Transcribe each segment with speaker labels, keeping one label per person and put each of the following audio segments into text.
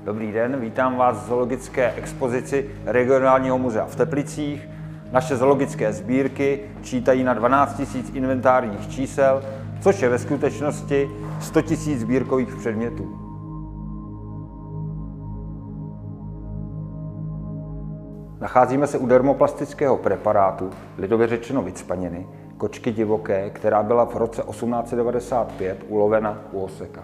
Speaker 1: Dobrý den, vítám vás v zoologické expozici Regionálního muzea v Teplicích. Naše zoologické sbírky čítají na 12 000 inventárních čísel, což je ve skutečnosti 100 000 sbírkových předmětů. Nacházíme se u dermoplastického preparátu, lidově řečeno vicpaniny, kočky divoké, která byla v roce 1895 ulovena u Oseka.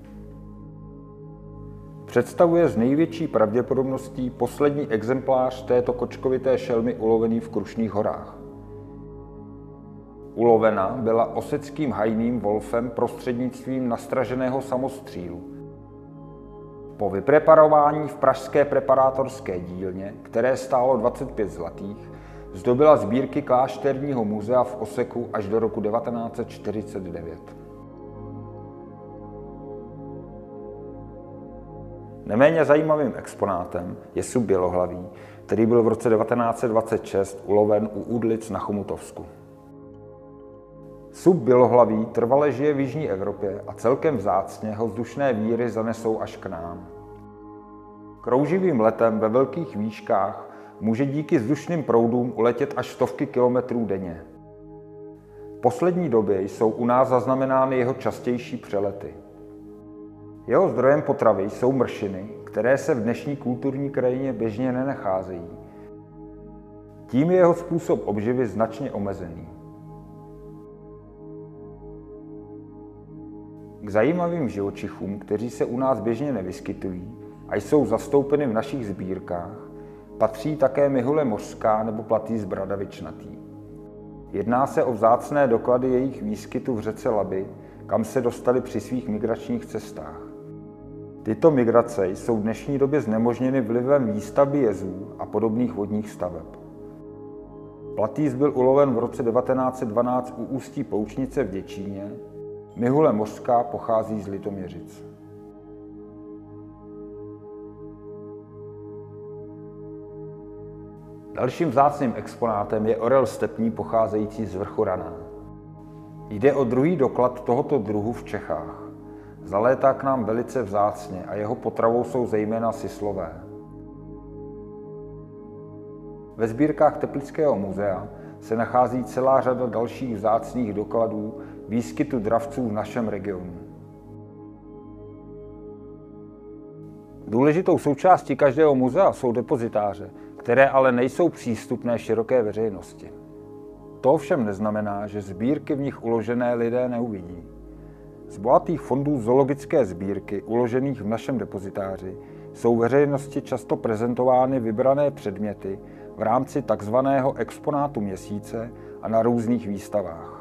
Speaker 1: Představuje s největší pravděpodobností poslední exemplář této kočkovité šelmy ulovený v Krušných horách. Ulovena byla oseckým hajným wolfem prostřednictvím nastraženého samostřílu. Po vypreparování v pražské preparátorské dílně, které stálo 25 zlatých, zdobila sbírky Klášterního muzea v Oseku až do roku 1949. Neméně zajímavým exponátem je sub bělohlavý, který byl v roce 1926 uloven u Údlic na Chomutovsku. Sub bělohlavý trvale žije v jižní Evropě a celkem vzácně ho vzdušné víry zanesou až k nám. Krouživým letem ve velkých výškách může díky vzdušným proudům uletět až stovky kilometrů denně. V poslední době jsou u nás zaznamenány jeho častější přelety. Jeho zdrojem potravy jsou mršiny, které se v dnešní kulturní krajině běžně nenacházejí. Tím je jeho způsob obživy značně omezený. K zajímavým živočichům, kteří se u nás běžně nevyskytují a jsou zastoupeny v našich sbírkách, patří také mihule mořská nebo platýs bradavičnatý. Jedná se o vzácné doklady jejich výskytu v řece Labi, kam se dostali při svých migračních cestách. Tyto migrace jsou v dnešní době znemožněny vlivem výstavby jezů a podobných vodních staveb. Platýs byl uloven v roce 1912 u ústí Poučnice v Děčíně, mihule mořská pochází z Litoměřic. Dalším vzácným exponátem je orel stepní pocházející z vrchu Raná. Jde o druhý doklad tohoto druhu v Čechách. Zalétá k nám velice vzácně a jeho potravou jsou zejména sislové. Ve sbírkách Teplického muzea se nachází celá řada dalších vzácných dokladů výskytu dravců v našem regionu. Důležitou součástí každého muzea jsou depozitáře, které ale nejsou přístupné široké veřejnosti. To ovšem neznamená, že sbírky v nich uložené lidé neuvidí. Z bohatých fondů zoologické sbírky uložených v našem depozitáři jsou veřejnosti často prezentovány vybrané předměty v rámci tzv. Exponátu měsíce a na různých výstavách.